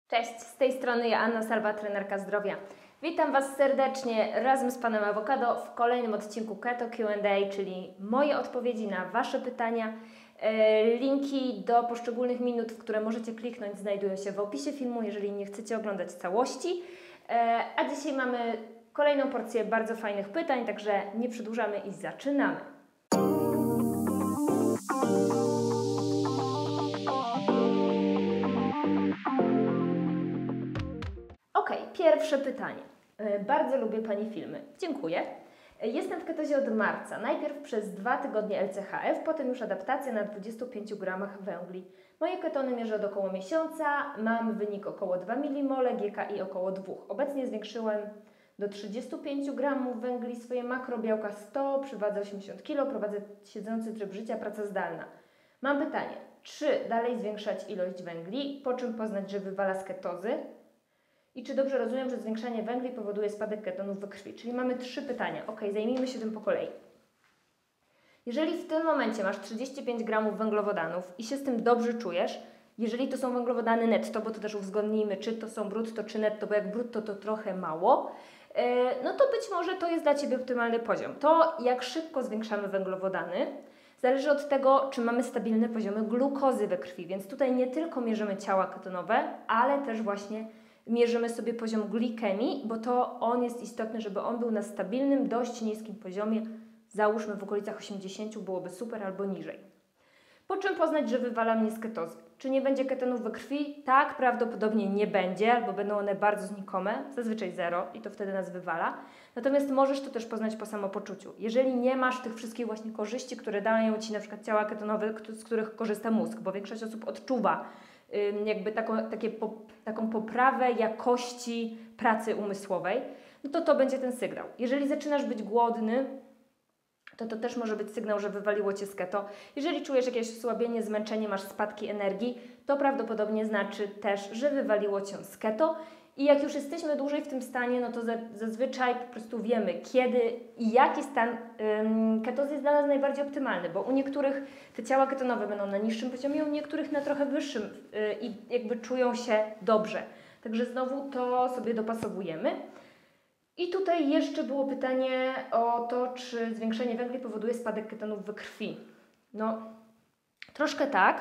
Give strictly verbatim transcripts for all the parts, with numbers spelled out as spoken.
Cześć, z tej strony Joanna Salwa, trenerka zdrowia. Witam Was serdecznie razem z Panem Awokado w kolejnym odcinku Keto Q and A, czyli moje odpowiedzi na Wasze pytania. Linki do poszczególnych minut, w które możecie kliknąć, znajdują się w opisie filmu, jeżeli nie chcecie oglądać całości. A dzisiaj mamy kolejną porcję bardzo fajnych pytań, także nie przedłużamy i zaczynamy. Ok, pierwsze pytanie. Bardzo lubię Pani filmy. Dziękuję. Jestem w ketozie od marca. Najpierw przez dwa tygodnie L C H F, potem już adaptacja na dwudziestu pięciu gramach węgli. Moje ketony mierzę od około miesiąca, mam wynik około dwa milimole, G K I około dwa. Obecnie zwiększyłem do trzydziestu pięciu gramów węgli, swoje makrobiałka sto, przy wadze osiemdziesiąt kilogramów, prowadzę siedzący tryb życia, praca zdalna. Mam pytanie, czy dalej zwiększać ilość węgli, po czym poznać, że wywala z ketozy? I czy dobrze rozumiem, że zwiększanie węgli powoduje spadek ketonów we krwi? Czyli mamy trzy pytania. Ok, zajmijmy się tym po kolei. Jeżeli w tym momencie masz trzydzieści pięć gramów węglowodanów i się z tym dobrze czujesz, jeżeli to są węglowodany netto, bo to też uwzględnijmy, czy to są brutto, czy netto, bo jak brutto to trochę mało, no to być może to jest dla Ciebie optymalny poziom. To, jak szybko zwiększamy węglowodany, zależy od tego, czy mamy stabilne poziomy glukozy we krwi, więc tutaj nie tylko mierzymy ciała ketonowe, ale też właśnie mierzymy sobie poziom glikemii, bo to on jest istotny, żeby on był na stabilnym, dość niskim poziomie, załóżmy w okolicach osiemdziesięciu, byłoby super, albo niżej. Po czym poznać, że wywala mnie z ketozy? Czy nie będzie ketonów we krwi? Tak, prawdopodobnie nie będzie, albo będą one bardzo znikome, zazwyczaj zero i to wtedy nas wywala. Natomiast możesz to też poznać po samopoczuciu. Jeżeli nie masz tych wszystkich właśnie korzyści, które dają Ci na przykład ciała ketonowe, z których korzysta mózg, bo większość osób odczuwa jakby taką, takie, taką poprawę jakości pracy umysłowej, no to to będzie ten sygnał. Jeżeli zaczynasz być głodny, to to też może być sygnał, że wywaliło Cię z keto. Jeżeli czujesz jakieś osłabienie, zmęczenie, masz spadki energii, to prawdopodobnie znaczy też, że wywaliło Cię z keto. I jak już jesteśmy dłużej w tym stanie, no to zazwyczaj po prostu wiemy, kiedy i jaki stan ym, ketozy jest dla nas najbardziej optymalny, bo u niektórych te ciała ketonowe będą na niższym poziomie, u niektórych na trochę wyższym yy, i jakby czują się dobrze. Także znowu to sobie dopasowujemy. I tutaj jeszcze było pytanie o to, czy zwiększenie węgli powoduje spadek ketonów we krwi. No, troszkę tak.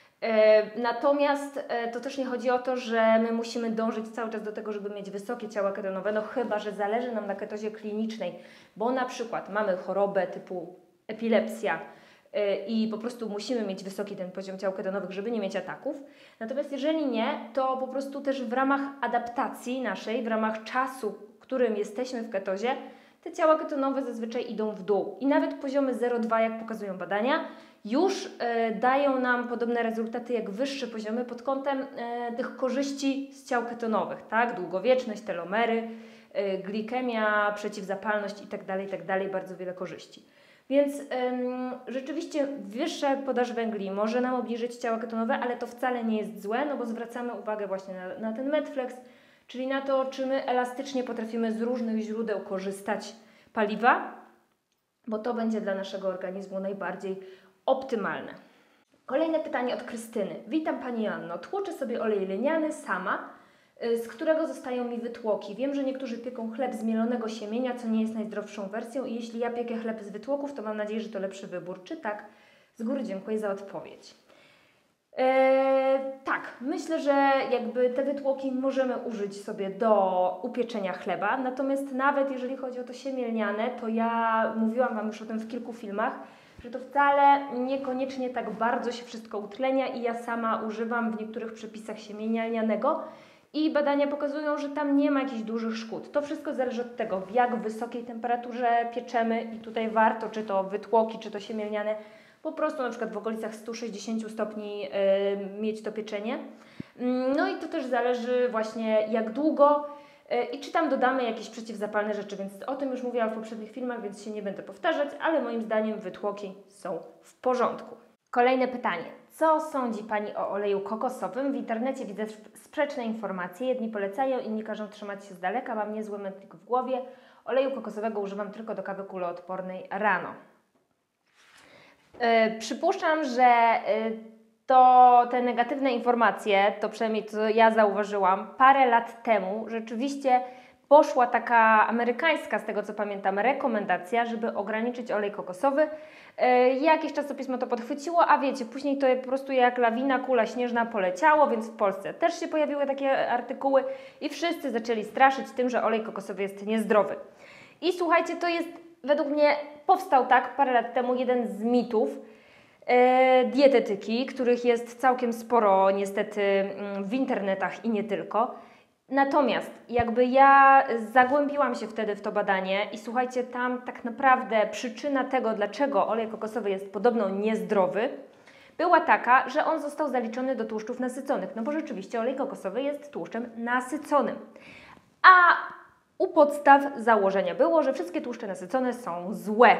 Natomiast to też nie chodzi o to, że my musimy dążyć cały czas do tego, żeby mieć wysokie ciała ketonowe, no chyba że zależy nam na ketozie klinicznej, bo na przykład mamy chorobę typu epilepsja i po prostu musimy mieć wysoki ten poziom ciał ketonowych, żeby nie mieć ataków. Natomiast jeżeli nie, to po prostu też w ramach adaptacji naszej, w ramach czasu, którym jesteśmy w ketozie, te ciała ketonowe zazwyczaj idą w dół. I nawet poziomy zero przecinek dwa, jak pokazują badania, już e, dają nam podobne rezultaty jak wyższe poziomy pod kątem e, tych korzyści z ciał ketonowych, tak? Długowieczność, telomery, e, glikemia, przeciwzapalność itd., itd., bardzo wiele korzyści. Więc ym, rzeczywiście wyższa podaż węgli może nam obniżyć ciała ketonowe, ale to wcale nie jest złe, no bo zwracamy uwagę właśnie na, na ten Medflex, czyli na to, czy my elastycznie potrafimy z różnych źródeł korzystać paliwa, bo to będzie dla naszego organizmu najbardziej optymalne. Kolejne pytanie od Krystyny. Witam Pani Joanno. Tłuczę sobie olej lniany sama, z którego zostają mi wytłoki. Wiem, że niektórzy pieką chleb z mielonego siemienia, co nie jest najzdrowszą wersją i jeśli ja piekę chleb z wytłoków, to mam nadzieję, że to lepszy wybór. Czy tak? Z góry dziękuję za odpowiedź. Eee, tak, myślę, że jakby te wytłoki możemy użyć sobie do upieczenia chleba, natomiast nawet jeżeli chodzi o to siemię lniane, to ja mówiłam Wam już o tym w kilku filmach, że to wcale niekoniecznie tak bardzo się wszystko utlenia i ja sama używam w niektórych przepisach siemienia lnianego i badania pokazują, że tam nie ma jakichś dużych szkód. To wszystko zależy od tego, w jak wysokiej temperaturze pieczemy i tutaj warto, czy to wytłoki, czy to siemię lniane, po prostu na przykład w okolicach stu sześćdziesięciu stopni yy, mieć to pieczenie. No i to też zależy właśnie jak długo yy, i czy tam dodamy jakieś przeciwzapalne rzeczy, więc o tym już mówiłam w poprzednich filmach, więc się nie będę powtarzać, ale moim zdaniem wytłoki są w porządku. Kolejne pytanie. Co sądzi Pani o oleju kokosowym? W internecie widzę sprzeczne informacje. Jedni polecają, inni każą trzymać się z daleka. Mam niezły mętlik w głowie. Oleju kokosowego używam tylko do kawy kuloodpornej rano. Yy, przypuszczam, że yy, to te negatywne informacje, to przynajmniej co ja zauważyłam, parę lat temu rzeczywiście poszła taka amerykańska, z tego co pamiętam, rekomendacja, żeby ograniczyć olej kokosowy. Yy, jakieś czasopismo to podchwyciło, a wiecie, później to po prostu jak lawina, kula śnieżna poleciało, więc w Polsce też się pojawiły takie artykuły i wszyscy zaczęli straszyć tym, że olej kokosowy jest niezdrowy. I słuchajcie, to jest według mnie, powstał tak parę lat temu jeden z mitów yy, dietetyki, których jest całkiem sporo niestety yy, w internetach i nie tylko. Natomiast jakby ja zagłębiłam się wtedy w to badanie i słuchajcie, tam tak naprawdę przyczyna tego, dlaczego olej kokosowy jest podobno niezdrowy, była taka, że on został zaliczony do tłuszczów nasyconych, no bo rzeczywiście olej kokosowy jest tłuszczem nasyconym. A u podstaw założenia było, że wszystkie tłuszcze nasycone są złe,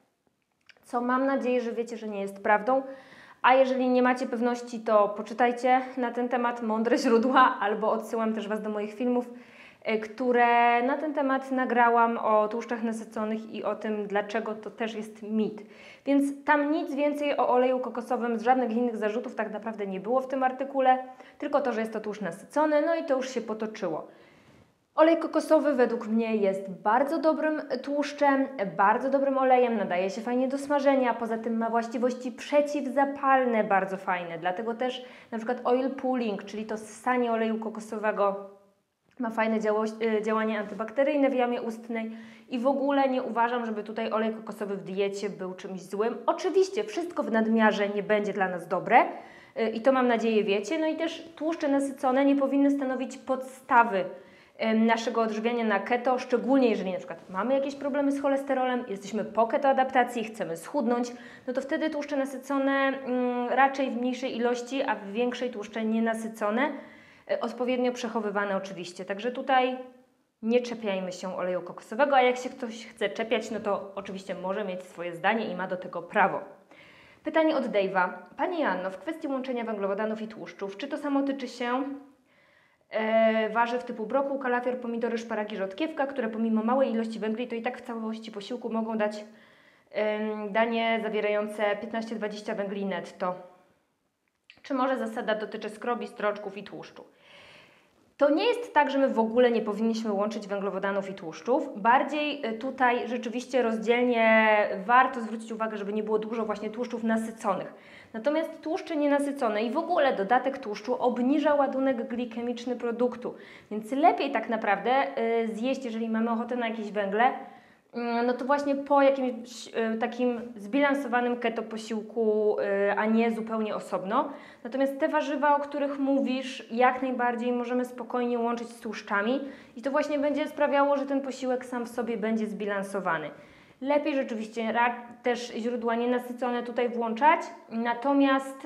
co mam nadzieję, że wiecie, że nie jest prawdą. A jeżeli nie macie pewności, to poczytajcie na ten temat mądre źródła, albo odsyłam też Was do moich filmów, które na ten temat nagrałam o tłuszczach nasyconych i o tym, dlaczego to też jest mit. Więc tam nic więcej o oleju kokosowym, z żadnych innych zarzutów tak naprawdę nie było w tym artykule, tylko to, że jest to tłuszcz nasycony, no i to już się potoczyło. Olej kokosowy według mnie jest bardzo dobrym tłuszczem, bardzo dobrym olejem, nadaje się fajnie do smażenia, poza tym ma właściwości przeciwzapalne bardzo fajne, dlatego też na przykład oil pulling, czyli to ssanie oleju kokosowego, ma fajne działo, działanie antybakteryjne w jamie ustnej i w ogóle nie uważam, żeby tutaj olej kokosowy w diecie był czymś złym. Oczywiście wszystko w nadmiarze nie będzie dla nas dobre i to mam nadzieję wiecie, no i też tłuszcze nasycone nie powinny stanowić podstawy naszego odżywiania na keto, szczególnie jeżeli na przykład mamy jakieś problemy z cholesterolem, jesteśmy po ketoadaptacji, chcemy schudnąć, no to wtedy tłuszcze nasycone mm, raczej w mniejszej ilości, a w większej tłuszcze nienasycone, odpowiednio przechowywane oczywiście. Także tutaj nie czepiajmy się oleju kokosowego, a jak się ktoś chce czepiać, no to oczywiście może mieć swoje zdanie i ma do tego prawo. Pytanie od Dave'a. Pani Joanno, w kwestii łączenia węglowodanów i tłuszczów, czy to samo tyczy się E, warzyw typu brokuł, kalafior, pomidory, szparagi, rzodkiewka, które pomimo małej ilości węgli to i tak w całości posiłku mogą dać e, danie zawierające piętnaście do dwudziestu węgli netto. Czy może zasada dotyczy skrobi, stroczków i tłuszczu? To nie jest tak, że my w ogóle nie powinniśmy łączyć węglowodanów i tłuszczów. Bardziej tutaj rzeczywiście rozdzielnie warto zwrócić uwagę, żeby nie było dużo właśnie tłuszczów nasyconych. Natomiast tłuszcze nienasycone i w ogóle dodatek tłuszczu obniża ładunek glikemiczny produktu. Więc lepiej tak naprawdę yy, zjeść, jeżeli mamy ochotę na jakieś węgle, yy, no to właśnie po jakimś yy, takim zbilansowanym keto posiłku, yy, a nie zupełnie osobno. Natomiast te warzywa, o których mówisz, jak najbardziej możemy spokojnie łączyć z tłuszczami i to właśnie będzie sprawiało, że ten posiłek sam w sobie będzie zbilansowany. Lepiej rzeczywiście też źródła nienasycone tutaj włączać, natomiast yy,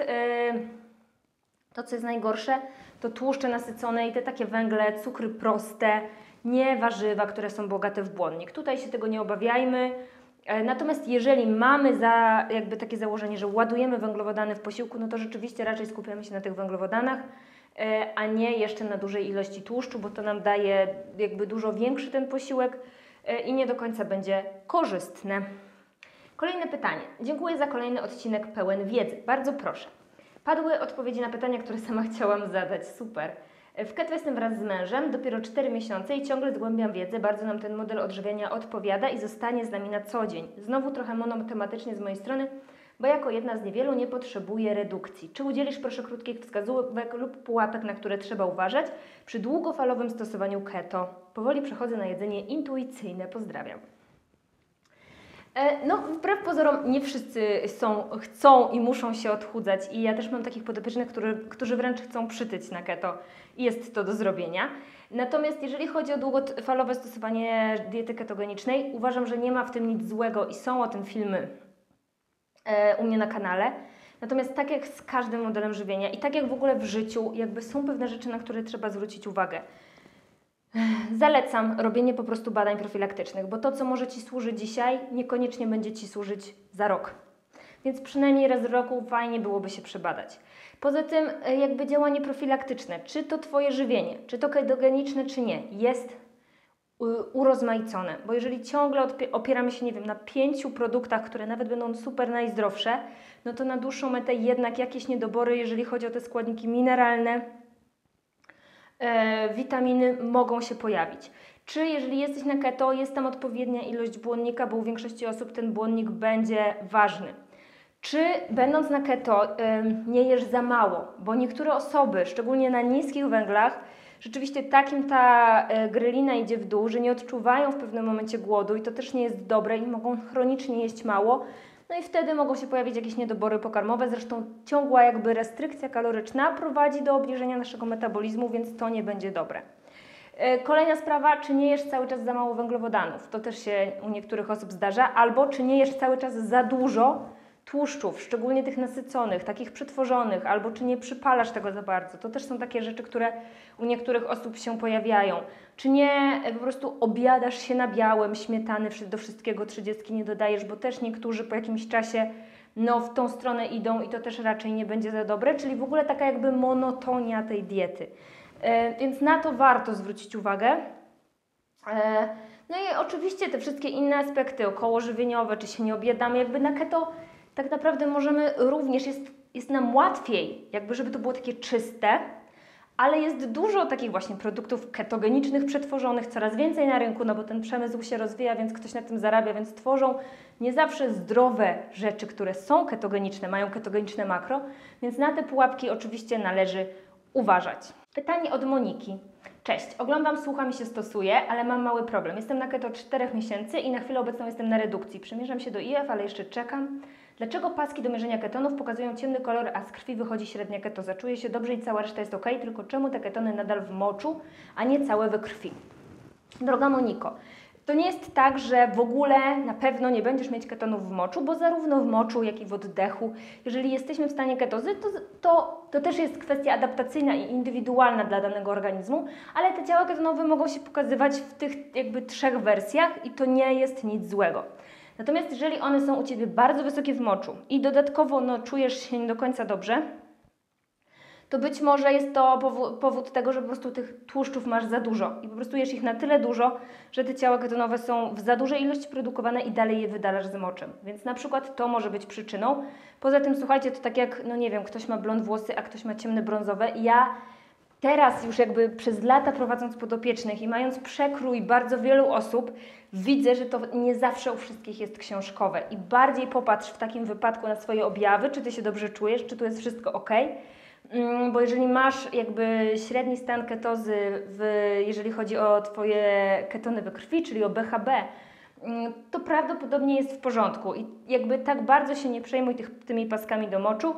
to, co jest najgorsze, to tłuszcze nasycone i te takie węgle, cukry proste, nie warzywa, które są bogate w błonnik. Tutaj się tego nie obawiajmy. Natomiast jeżeli mamy za, jakby takie założenie, że ładujemy węglowodany w posiłku, no to rzeczywiście raczej skupiamy się na tych węglowodanach, a nie jeszcze na dużej ilości tłuszczu, bo to nam daje jakby dużo większy ten posiłek i nie do końca będzie korzystne. Kolejne pytanie. Dziękuję za kolejny odcinek pełen wiedzy. Bardzo proszę. Padły odpowiedzi na pytania, które sama chciałam zadać. Super. W keto jestem wraz z mężem, dopiero cztery miesiące i ciągle zgłębiam wiedzę. Bardzo nam ten model odżywiania odpowiada i zostanie z nami na co dzień. Znowu trochę monotematycznie z mojej strony, bo jako jedna z niewielu nie potrzebuję redukcji. Czy udzielisz proszę krótkich wskazówek lub pułapek, na które trzeba uważać przy długofalowym stosowaniu keto? Powoli przechodzę na jedzenie intuicyjne. Pozdrawiam. No, wbrew pozorom nie wszyscy są, chcą i muszą się odchudzać i ja też mam takich podopiecznych, którzy, którzy wręcz chcą przytyć na keto i jest to do zrobienia. Natomiast jeżeli chodzi o długofalowe stosowanie diety ketogenicznej, uważam, że nie ma w tym nic złego i są o tym filmy e, u mnie na kanale. Natomiast tak jak z każdym modelem żywienia i tak jak w ogóle w życiu, jakby są pewne rzeczy, na które trzeba zwrócić uwagę. Zalecam robienie po prostu badań profilaktycznych, bo to, co może Ci służyć dzisiaj, niekoniecznie będzie Ci służyć za rok. Więc przynajmniej raz w roku fajnie byłoby się przebadać. Poza tym jakby działanie profilaktyczne, czy to Twoje żywienie, czy to ketogeniczne, czy nie, jest urozmaicone, bo jeżeli ciągle opieramy się, nie wiem, na pięciu produktach, które nawet będą super najzdrowsze, no to na dłuższą metę jednak jakieś niedobory, jeżeli chodzi o te składniki mineralne, e, witaminy mogą się pojawić. Czy jeżeli jesteś na keto, jest tam odpowiednia ilość błonnika, bo u większości osób ten błonnik będzie ważny. Czy będąc na keto e, nie jesz za mało, bo niektóre osoby, szczególnie na niskich węglach, rzeczywiście takim ta e, grelina idzie w dół, że nie odczuwają w pewnym momencie głodu i to też nie jest dobre i mogą chronicznie jeść mało. No i wtedy mogą się pojawić jakieś niedobory pokarmowe. Zresztą ciągła jakby restrykcja kaloryczna prowadzi do obniżenia naszego metabolizmu, więc to nie będzie dobre. E, kolejna sprawa, czy nie jesz cały czas za mało węglowodanów? To też się u niektórych osób zdarza. Albo czy nie jesz cały czas za dużo tłuszczów, szczególnie tych nasyconych, takich przetworzonych, albo czy nie przypalasz tego za bardzo. To też są takie rzeczy, które u niektórych osób się pojawiają. Czy nie po prostu obiadasz się na białym, śmietany do wszystkiego, trzydziestki nie dodajesz, bo też niektórzy po jakimś czasie no, w tą stronę idą i to też raczej nie będzie za dobre, czyli w ogóle taka jakby monotonia tej diety. E, więc na to warto zwrócić uwagę. E, no i oczywiście te wszystkie inne aspekty okołożywieniowe, czy się nie obiadamy, jakby na keto tak naprawdę możemy również, jest, jest nam łatwiej, jakby żeby to było takie czyste, ale jest dużo takich właśnie produktów ketogenicznych, przetworzonych, coraz więcej na rynku, no bo ten przemysł się rozwija, więc ktoś na tym zarabia, więc tworzą nie zawsze zdrowe rzeczy, które są ketogeniczne, mają ketogeniczne makro, więc na te pułapki oczywiście należy uważać. Pytanie od Moniki. Cześć, oglądam, słucham i się stosuję, ale mam mały problem. Jestem na keto od czterech miesięcy i na chwilę obecną jestem na redukcji. Przymierzam się do I F, ale jeszcze czekam. Dlaczego paski do mierzenia ketonów pokazują ciemny kolor, a z krwi wychodzi średnia ketoza? Czuję się dobrze i cała reszta jest ok, tylko czemu te ketony nadal w moczu, a nie całe we krwi? Droga Moniko, to nie jest tak, że w ogóle na pewno nie będziesz mieć ketonów w moczu, bo zarówno w moczu, jak i w oddechu, jeżeli jesteśmy w stanie ketozy, to, to, to też jest kwestia adaptacyjna i indywidualna dla danego organizmu, ale te ciała ketonowe mogą się pokazywać w tych jakby trzech wersjach i to nie jest nic złego. Natomiast jeżeli one są u Ciebie bardzo wysokie w moczu i dodatkowo no, czujesz się nie do końca dobrze, to być może jest to powód, powód tego, że po prostu tych tłuszczów masz za dużo i po prostu jesz ich na tyle dużo, że te ciała ketonowe są w za dużej ilości produkowane i dalej je wydalasz z moczem. Więc na przykład to może być przyczyną. Poza tym, słuchajcie, to tak jak, no nie wiem, ktoś ma blond włosy, a ktoś ma ciemne brązowe. Ja teraz już jakby przez lata prowadząc podopiecznych i mając przekrój bardzo wielu osób, widzę, że to nie zawsze u wszystkich jest książkowe i bardziej popatrz w takim wypadku na swoje objawy, czy Ty się dobrze czujesz, czy tu jest wszystko ok. Bo jeżeli masz jakby średni stan ketozy, w, jeżeli chodzi o Twoje ketony we krwi, czyli o B H B, to prawdopodobnie jest w porządku i jakby tak bardzo się nie przejmuj tych, tymi paskami do moczu,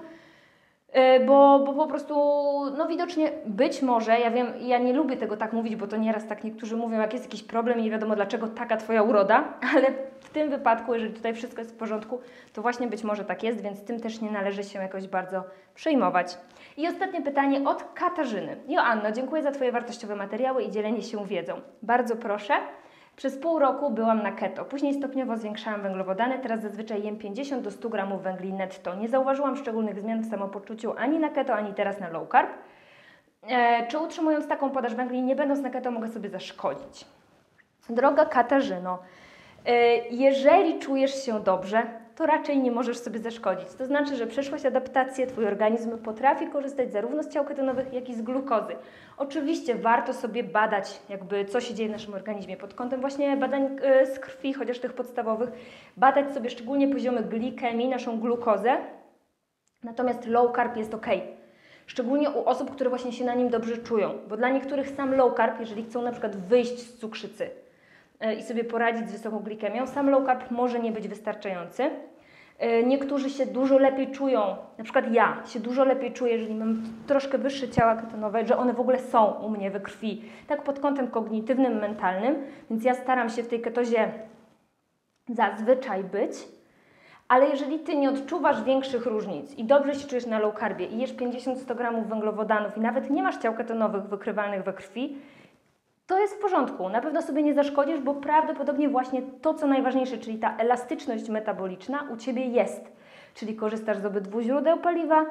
bo, bo po prostu, no widocznie być może, ja wiem, ja nie lubię tego tak mówić, bo to nieraz tak niektórzy mówią, jak jest jakiś problem i nie wiadomo dlaczego taka Twoja uroda, ale w tym wypadku, jeżeli tutaj wszystko jest w porządku, to właśnie być może tak jest, więc tym też nie należy się jakoś bardzo przejmować. I ostatnie pytanie od Katarzyny. Joanno, dziękuję za Twoje wartościowe materiały i dzielenie się wiedzą. Bardzo proszę. Przez pół roku byłam na keto, później stopniowo zwiększałam węglowodany, teraz zazwyczaj jem pięćdziesiąt do stu gramów węgli netto. Nie zauważyłam szczególnych zmian w samopoczuciu ani na keto, ani teraz na low carb. E, czy utrzymując taką podaż węgli, nie będąc na keto, mogę sobie zaszkodzić? Droga Katarzyno, e, jeżeli czujesz się dobrze, to raczej nie możesz sobie zaszkodzić. To znaczy, że przeszłaś adaptację, Twój organizm potrafi korzystać zarówno z ciał ketonowych, jak i z glukozy. Oczywiście warto sobie badać, jakby co się dzieje w naszym organizmie pod kątem właśnie badań z krwi, chociaż tych podstawowych, badać sobie szczególnie poziomy glikemii, naszą glukozę, natomiast low carb jest ok. Szczególnie u osób, które właśnie się na nim dobrze czują, bo dla niektórych sam low carb, jeżeli chcą na przykład wyjść z cukrzycy i sobie poradzić z wysoką glikemią, sam low carb może nie być wystarczający. Niektórzy się dużo lepiej czują, na przykład ja się dużo lepiej czuję, jeżeli mam troszkę wyższe ciała ketonowe, że one w ogóle są u mnie we krwi, tak pod kątem kognitywnym, mentalnym, więc ja staram się w tej ketozie zazwyczaj być, ale jeżeli Ty nie odczuwasz większych różnic i dobrze się czujesz na low carbie i jesz pięćdziesiąt do stu gramów węglowodanów i nawet nie masz ciał ketonowych wykrywalnych we krwi, to jest w porządku. Na pewno sobie nie zaszkodzisz, bo prawdopodobnie właśnie to, co najważniejsze, czyli ta elastyczność metaboliczna u Ciebie jest. Czyli korzystasz z obydwu źródeł paliwa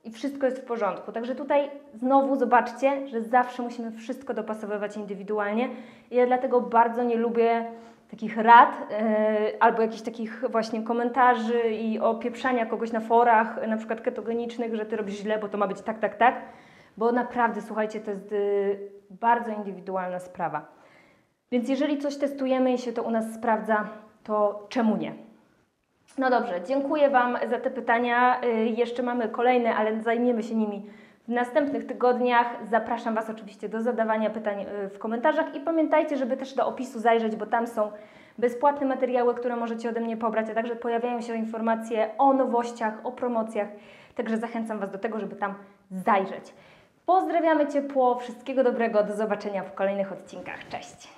i wszystko jest w porządku. Także tutaj znowu zobaczcie, że zawsze musimy wszystko dopasowywać indywidualnie. I ja dlatego bardzo nie lubię takich rad yy, albo jakichś takich właśnie komentarzy i opieprzania kogoś na forach, na przykład ketogenicznych, że Ty robisz źle, bo to ma być tak, tak, tak. Bo naprawdę, słuchajcie, to jest yy, bardzo indywidualna sprawa. Więc jeżeli coś testujemy i się to u nas sprawdza, to czemu nie? No dobrze, dziękuję Wam za te pytania. Yy, jeszcze mamy kolejne, ale zajmiemy się nimi w następnych tygodniach. Zapraszam Was oczywiście do zadawania pytań yy, w komentarzach i pamiętajcie, żeby też do opisu zajrzeć, bo tam są bezpłatne materiały, które możecie ode mnie pobrać, a także pojawiają się informacje o nowościach, o promocjach. Także zachęcam Was do tego, żeby tam zajrzeć. Pozdrawiamy ciepło, wszystkiego dobrego, do zobaczenia w kolejnych odcinkach. Cześć!